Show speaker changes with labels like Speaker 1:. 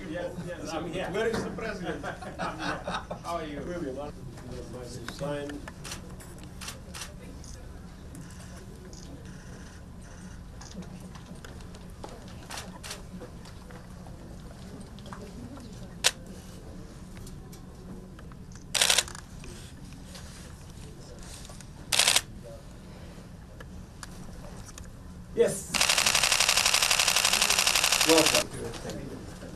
Speaker 1: Yes, yes, I'm here.
Speaker 2: Where is the president?
Speaker 1: I'm here. How are you?
Speaker 2: Massive sign.
Speaker 1: Yes.
Speaker 2: Welcome.